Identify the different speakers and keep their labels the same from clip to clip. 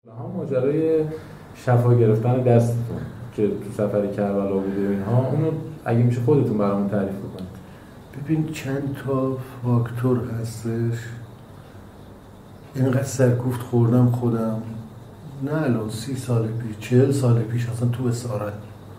Speaker 1: هم ماجرای شفا گرفتن دستتون که تو سفر کربلا بوده و اینها، اونو اگه میشه خودتون برامون تعریف بکنید.
Speaker 2: ببین چند تا فاکتور هستش. اینقدر سرکوفت خوردم خودم، نه الان 30 سال پیش 40 سال پیش اصلا تو اسارت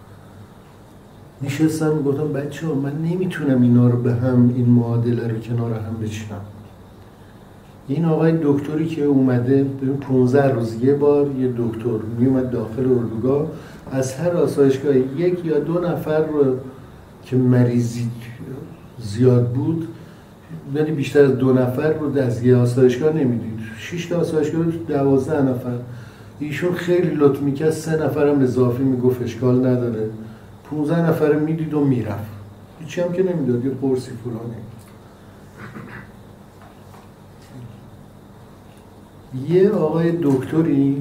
Speaker 2: نشستم میگفتم بچه ها من نمیتونم اینا رو به هم، این معادله رو کنار هم بچینم. این آقای دکتری که اومده 15 روز یه بار یه دکتر میومد داخل اردوگاه، از هر آسایشگاه یک یا دو نفر رو که مریضی زیاد بود، ولی بیشتر از 2 نفر رو از یه آسایشگاه نمیدید. 6 تا آسایشگاه 12 نفر. ایشون خیلی لطف میکرد 3 نفرم اضافی میگفت اشکال نداره، 15 نفر میدید و میرفت، هیچی هم که نمیداد، یه قرصی فلانه. یه آقای دکتری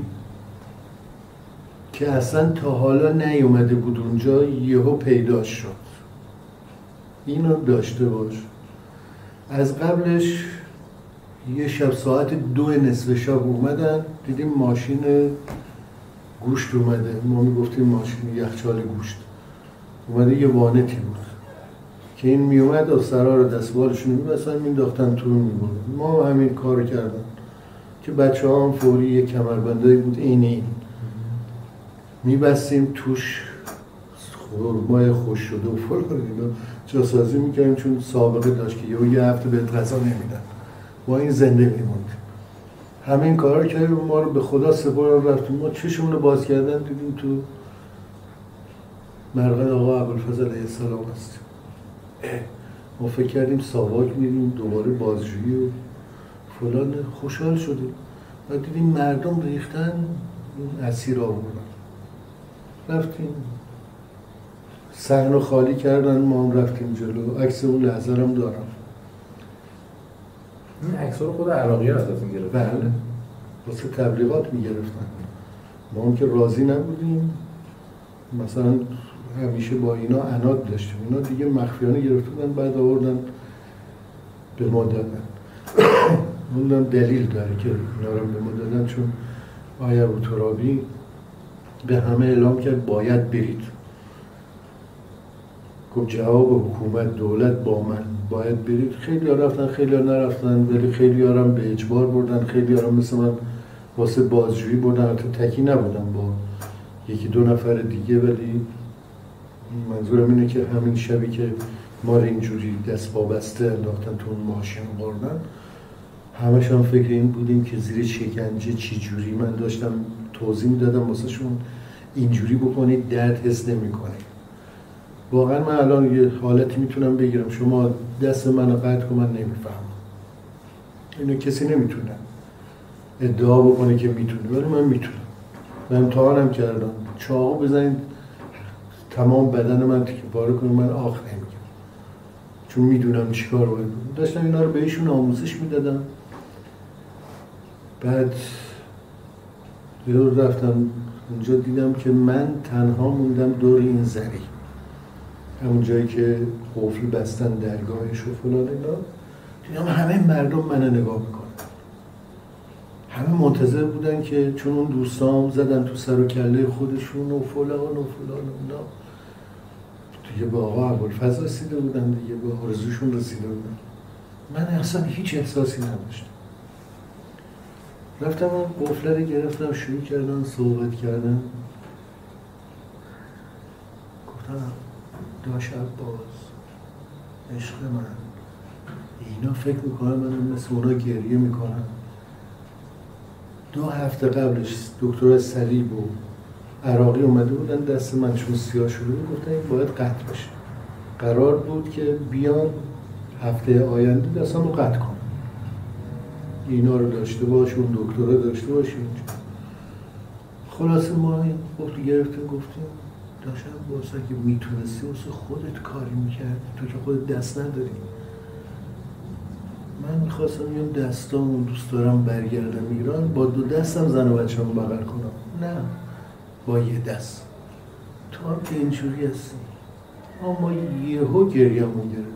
Speaker 2: که اصلا تا حالا نیومده بود اونجا، یهو پیداش شد. اینو داشته باش. از قبلش یه شب ساعت 2 نصف شب اومدن، دیدیم ماشین گوشت اومده، ما میگفتیم ماشین یخچال گوشت اومده، یه وانتی بود که این میومد و سرا رو دستبالشون میبستن مینداختن تو میبردن. ما همین کار کردن که بچه ها هم فوری یه کمربندایی بود این میبستیم توش خورمای خوش شده و فلان اینا جاسازی میکنیم، چون سابقه داشت که یه هفته بهت غذا نمیدن، با این زنده میموند. همین کارا کردیم، ما رو به خدا سپردن، رفتیم ما چشمون رو باز کردن دیدیم تو مرقد آقا ابوالفضل علیه السلام هستیم. ما فکر کردیم ساواک میریم دوباره بازجویی و فلان، خوشحال شدیم و دیدیم مردم ریختن اسیر آوردن. رفتیم صحن رو خالی کردن، ما هم رفتیم جلو، عکس اون لحظه هم دارم.
Speaker 1: این عکس رو خود عراقی ازتون گرفتن؟
Speaker 2: بله، واسه تبلیغات میگرفتن. ما هم که راضی نبودیم، مثلا همیشه با اینا عناد داشتیم، اینا دیگه مخفیانه گرفتن، بعد آوردن به ما دادن. اونم دلیل داره که اینا رو به ما دادن، چون آقای ابوترابی به همه اعلام کرد باید برید. گفت جواب حکومت دولت با من، باید برید. خیلی ها رفتن، خیلی ها نرفتن، ولی خیلی ها هم به اجبار بردن، خیلی ها مثل من واسه بازجویی بردن. حتی تکی نبودم، با 1-2 نفر دیگه، ولی منظورم اینه که همین شبی که ما رو اینجوری دست وابسته انداختن تو اون ماشین بردن، همش هم فکر این بودیم که زیر شکنجه چی جوری. من داشتم توضیح میدادم واسه شون اینجوری بکنید درد حس نمی‌کنید. واقعا من الان یه حالتی میتونم بگیرم شما دست منو قطع کن، من نمیفهمم. اینو کسی نمیتونه ادعا بکنه که میتونه، ولی من میتونم. من امتحانم کردم، چاقو بزنید تمام بدن من تیکه پاره کنید، من آخ نمیگم، چون میدونم چیکار باید کنم. داشتم اینا رو بهشون آموزش میدادم. بعد یه رفتم اونجا دیدم که من تنها موندم دور این زری، همون جایی که قفل بستن درگاهش و فلان اینا. دیدم همه مردم منو نگاه میکنن، همه منتظر بودن که چون اون دوستام زدن تو سر و کله خودشون و فلان و فلان و اینا، دیگه به آقا ابوالفضل رسیده بودن، دیگه به آرزوشون رسیده بودن. من اصلا هیچ احساسی نداشتم. رفتم اون قفله رو گرفتم، شروع کردن صحبت کردن. گفتم داش عباس عشق من، اینا فکر میکنن منم مثل اونا گریه میکنم. 2 هفته قبلش دکتر صلیب و عراقی اومده بودن دست من چون سیاه شده بود، گفتن این باید قطع بشه. قرار بود که بیان هفته آینده دستم رو قطع کنم، اینا رو داشته باش، اون دکتر رو داشته باش اینجا. خلاصه ما این وقتی گرفتیم گفتیم داشتم باید که میتونستی واسه خودت کاری میکرد، تو که خودت دست نداری. من میخواستم یه دستامو دوست دارم برگردم ایران، با 2 دستم زن و بچه هم بغل کنم، نه با 1 دست. تو هم که اینجوری هستی. اما یهو گریه‌مون گرفت.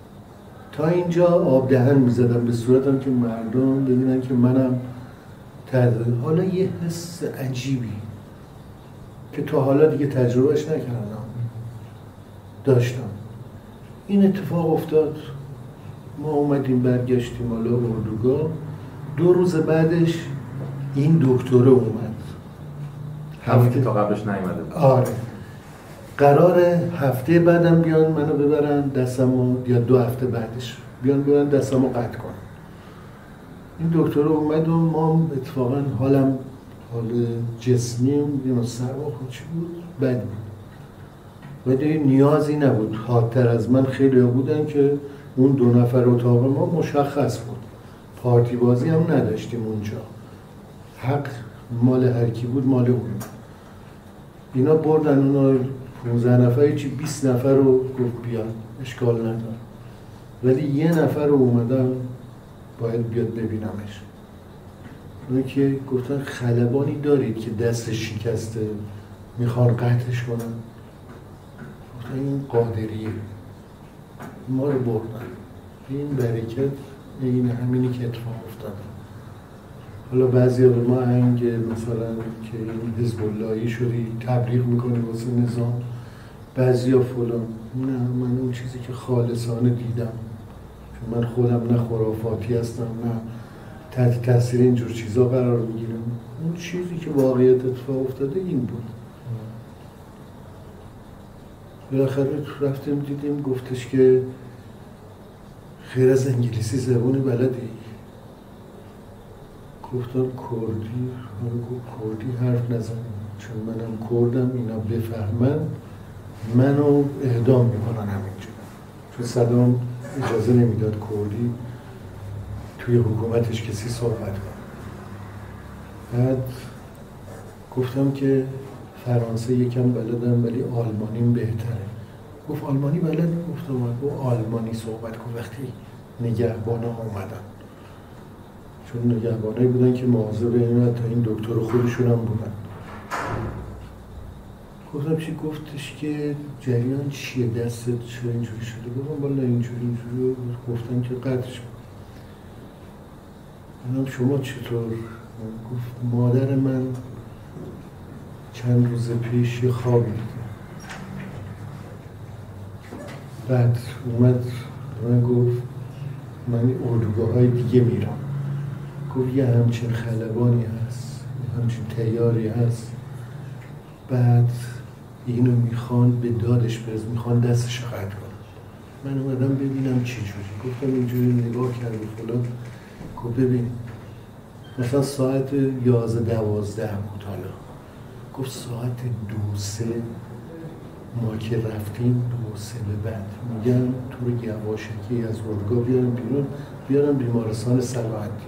Speaker 2: تا اینجا آب دهن میزدم به صورتم که مردم ببینن که منم حالا یه حس عجیبی که تا حالا دیگه تجربهش نکردم داشتم. این اتفاق افتاد، ما اومدیم برگشتیم حالا اردوگاه. 2 روز بعدش این دکتره اومد،
Speaker 1: همون که تا قبلش نیومده بود.
Speaker 2: آره، قراره هفته بعدم بیان منو ببرن دستمو، یا 2 هفته بعدش بیان ببرن دستمو قطع کنن. این دکتر اومد و ما اتفاقا حال جسمیم دیگه سرما چی بود؟ بد بود. ولی نیازی نبود. حادتر از من خیلی بودن که اون 2 نفر اتاق ما مشخص بود. پارتی بازی هم نداشتیم اونجا. حق مال هر کی بود مال اون. اینا بردن اونا 15 نفر چی 20 نفر رو گفت بیان، اشکال نداره. ولی یه نفر رو اومدم باید بیاد ببینمش. اون که گفتن خلبانی دارید که دست شکسته میخوان قطعش کنن. گفتن این قادریه. ما رو بردن. این برکت این همینی که اتفاق افتاده. حالا بعضی به ما هنگ مثلا که این حزب اللهی شدی تبلیغ میکنی واسه نظام، بعضی ها فلان. نه، من اون چیزی که خالصانه دیدم، چون من خودم نه خرافاتی هستم نه تحت تاثیر اینجور چیزا قرار میگیرم. اون چیزی که واقعیت اتفاق افتاده این بود. بالاخره رفتیم دیدیم، گفتش که خیر از انگلیسی زبانی بلدی؟ گفتم کردی. گفت کردی حرف نزن، چون منم کردم، اینا بفهمن منو اعدام میکنن همینجا. چون صدام اجازه نمیداد کردی توی حکومتش کسی صحبت کنه. بعد گفتم که فرانسه یکم بلدم ولی آلمانیم بهتره. گفت آلمانی بلد؟ گفتم گفت آلمانی صحبت کن. وقتی نگهبانا اومدن، چون نگهبانایی بودن که مواظب این تا این دکتر خودشون هم بودن. گفتم چی؟ گفتش که جریان چیه؟ دستت چرا اینجوری شده؟ گفتم والا اینجوری. گفتن که قطعش کن. گفتم شما چطور؟ گفت مادر من چند روز پیش یه خوابی دیده. بعد اومد من گفت من اردوگاه‌های دیگه میرم. گفت یه همچین خلبانی هست، یه همچین تیاری هست، بعد اینو میخوان به دادش برس، میخوان دستش قطع کنن. من اومدم ببینم چی جوری. گفتم اینجوری نگاه کرد و فلان. گفت ببین مثلا ساعت 11-12 بود. حالا گفت ساعت 2-3 ما که رفتیم 2-3 به بعد میگن تو رو یواشکی از اردوگاه بیارم بیرون، بیارم بیمارستان سلامتی.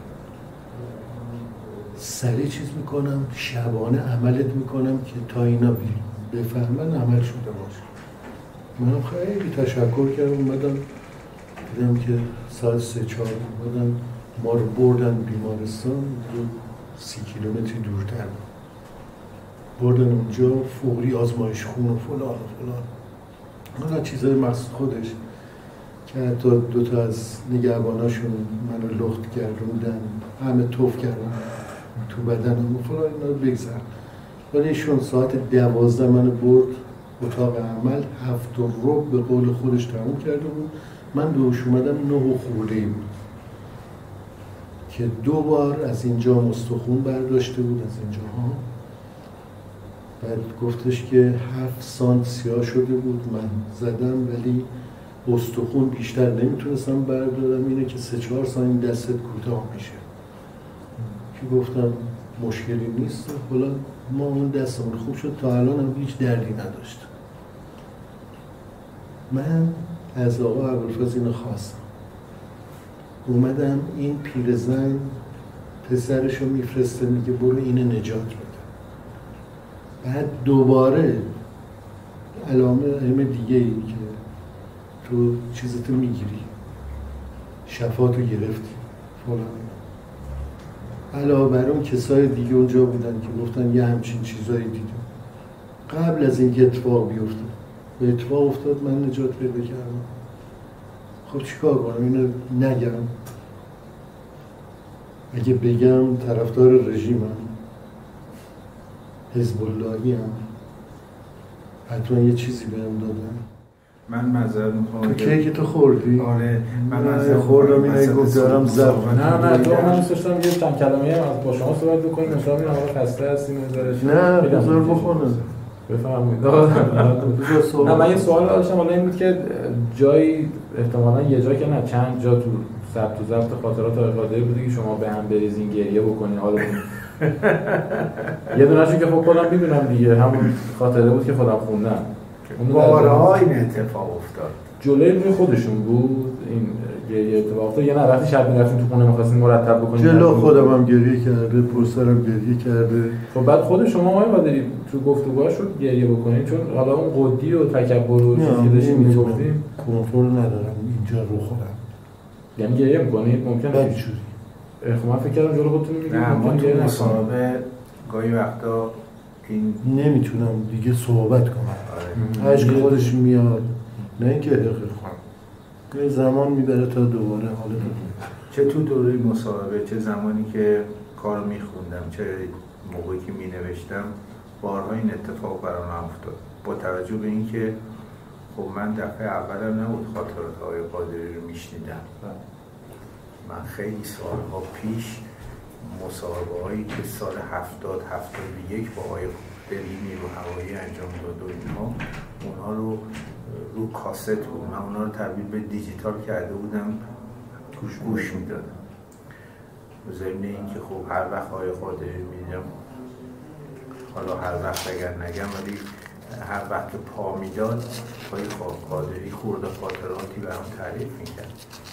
Speaker 2: سریع چیز میکنم، شبانه عملت میکنم که تا اینا بفهمن عمل شده باشه. منم خیلی تشکر کردم. اومدم دیدم که ساعت 3-4 اومدن ما رو بردن بیمارستان، 30 کیلومتری دورتر بردن اونجا، فوری آزمایش خون و فلان و فلان. حالا چیزای مقصود خودش که حتی 2 از نگهباناشون منو لخت کردوندن، همه توف کردن تو بدنم و فلان. اینا رو بگذر. ولی ایشون ساعت 12 منو برد اتاق عمل. 7:15 به قول خودش تموم کرده بود. من دوش اومدم 9 خورده بود که 2 بار از اینجا مستخون برداشته بود، از اینجاها. بعد گفتش که 7 سانت سیاه شده بود. من زدم ولی استخون بیشتر نمیتونستم بردارم. اینه که 3-4 سانت دستت کوتاه میشه. که گفتم مشکلی نیست. حالا ما اون دستمون خوب شد، تا الان هم هیچ دردی نداشت. من از آقا ابوالفضل اینو خواستم. اومدم این پیرزن پسرشو میفرسته، میگه برو اینو نجات بده. بعد دوباره علائم دیگه ای که تو چیزتو میگیری، شفاتو گرفتی فلان. علاوه بر اون کسای دیگه اونجا بودن که گفتن یه همچین چیزایی دیدم قبل از اینکه اتفاق بیفته. به اتفاق افتاد، من نجات پیدا کردم. خب چیکار کنم؟ اینو نگم؟ اگه بگم طرفدار رژیمم، حزب اللهی هم، حتما یه چیزی بهم دادن.
Speaker 3: من معذرت میخوام.
Speaker 2: تو کیک تو خوردی؟
Speaker 3: آره من معذرت
Speaker 2: خوردم. این گفت دارم زب.
Speaker 1: نه تو من دوست داشتم یه چند کلمه‌ای هم با شما صحبت بکنیم. مثلا این آقا خسته هستیم نظرش.
Speaker 2: نه بذار بخونه.
Speaker 1: بفرمایید.
Speaker 2: نه
Speaker 1: من یه سوال داشتم، حالا این بود که جایی احتمالاً یه جا که نه چند جا تو ضبط خاطرات آقای قادری بوده که شما به هم بریزین گریه بکنین حالتون. یه دونه‌شو که خب خودم میدونم دیگه، همون خاطره بود که خودم خوندم.
Speaker 3: بارها این اتفاق افتاد.
Speaker 1: جلوی روی خودشون بود این گریه اتفاق افتاد یا نه وقتی شب می‌رفتین تو خونه می‌خواستین مرتب بکنین؟
Speaker 2: جلو خودم هم گریه کرده، پرسرم گریه کرده.
Speaker 1: خب بعد خود شما آقای قادری تو گفتگوهاش رو گریه بکنین، چون حالا اون قدی و تکبر و چیزی که داشتین می‌گفتین
Speaker 2: کنترل ندارم اینجا رو خودم.
Speaker 1: یعنی گریه می‌کنید ممکنه؟
Speaker 2: بدجوری.
Speaker 1: خب من فکر کردم جلو خودتون میگید
Speaker 3: نه ما
Speaker 1: گریه
Speaker 3: تو
Speaker 1: نکنید.
Speaker 3: مصاحبه گاهی وقتا این
Speaker 2: نمیتونم دیگه صحبت کنم. عشق خودش میاد، نه اینکه یه زمان میبره تا دوباره حالت
Speaker 3: چه تو دوره مصاحبه، چه زمانی که کار میخوندم، چه موقعی که مینوشتم، بارها این اتفاق برام افتاد. با توجه به اینکه خب من دفعه اولم نبود خاطرات آقای قادری رو میشنیدم. من خیلی سالها پیش مصاحبه هایی که سال 70-71 با آقای قادری نیرو هوایی انجام داد و اینها، اونها رو کاست بود، من اونها رو تبدیل به دیجیتال کرده بودم، گوش میدادم. ضمن اینکه خب هر وقت آقای قادری میدیدم، حالا هر وقت اگر نگم ولی هر وقت که پا میداد آقای قادری خورده خاطراتی برام تعریف میکرد.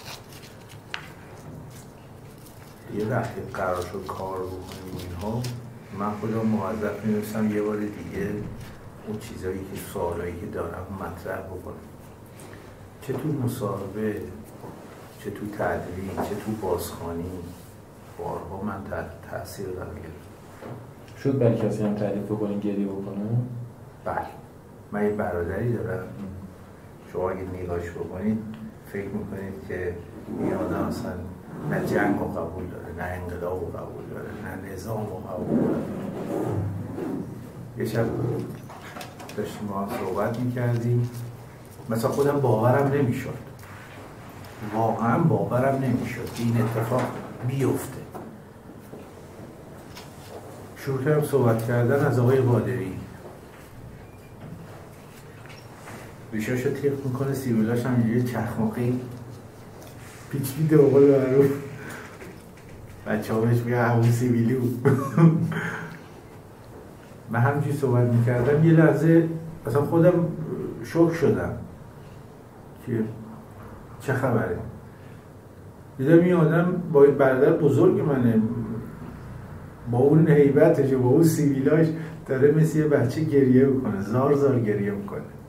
Speaker 3: یه وقتی قرار شد کار بکنیم اینها، من خودم موظف می‌نویسم یه بار دیگه اون چیزایی که سوالایی که دارم مطرح بکنم، چه تو مصاحبه، چه تو تدوین، چه تو بازخوانی، بارها من تحت تاثیر قرار گرفتم.
Speaker 1: شد برای کسی هم تعریف بکنین گریه بکنه؟
Speaker 3: بله، من یه برادری دارم، شما اگه نگاهش بکنید فکر میکنید که این آدم اصلا نه جنگ رو قبول داره، نه انقلاب رو قبول داره، نه نظام رو قبول داره. یه شب داشتیم با هم صحبت میکردیم، مثلا خودم باورم نمیشد، واقعا باورم نمیشد که این اتفاق بیفته. شروع کردم صحبت کردن از آقای قادری، ریشاشو تیغ میکنه، سیبیلاش هم اینجوری چخماقی پیچ میده به قول معروف، بچه ها بهش میگن همون سیبیلی بود. من همینجوری صحبت میکردم، یه لحظه مثلا خودم شوک شدم که چه خبره. دیدم این آدم با برادر بزرگ منه، با اون هیبتش و با اون سیبیلاش داره مثل یه بچه گریه میکنه، زار زار گریه میکنه.